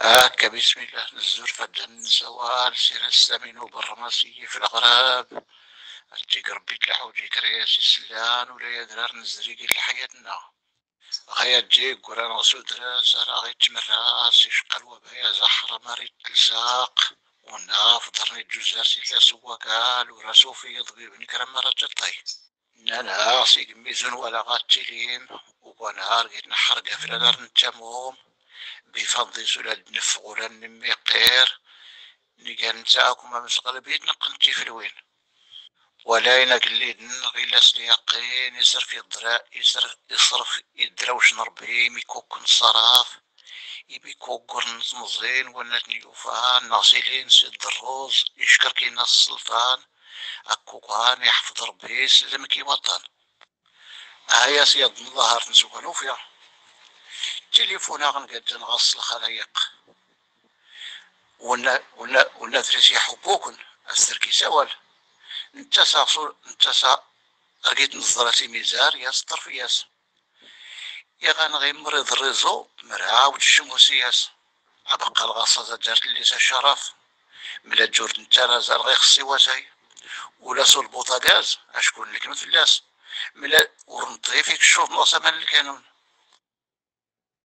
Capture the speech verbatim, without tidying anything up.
هاكا بسم الله نزول فدان سوال سير السمين وبالرماسية في الغراب. أنتي قربي تلحوجي كرياسي سلان ولا يدرار نزريقي لحياتنا. غايا تجيك ولا نغسو دراس راه غي تمراس يشقى وبايا زحرة مريت تلساق وناف ضرني جوزار سيلا سوا قال وراسو في ضبيب نكرم مرة تطي. نانا سيق ميزون ولا غاتيليم وبنهار قيت نحرقه في الدار نتاموم بفضل سلال نفغ ولا نمي قير نيجان نتاعكم مسغل بيت نقنتي في الوين ولا ينق اللي غير سلياقين يسر في الضراء يسر يصرف يدروش نربي ميكوك نصراف يبي كوكر نزمزين ولا نيوفان ناصيلين سد الروز يشكر كي ناس السلطان أكوكان يحفظ ربي سلم كي وطن. هيا سياد الظهر نسوكنو فيها تليفونا غنقد نغسل خلايق ولا ولا ولا دريس يحبوكن أستركي سوال انت ساقصو انت سا لقيت نظرتي ميزار ياس طرف ياس يا غان غي مريض الريزو مرعاود الشموس ياس عبقى الغاصة جارت لي الشرف ملا جورد انت رازال غي خصي واساي ولا سول بوطاغاز اشكون لك مثلاس ملا ورنطي فيك الشوط ناصا من الكانون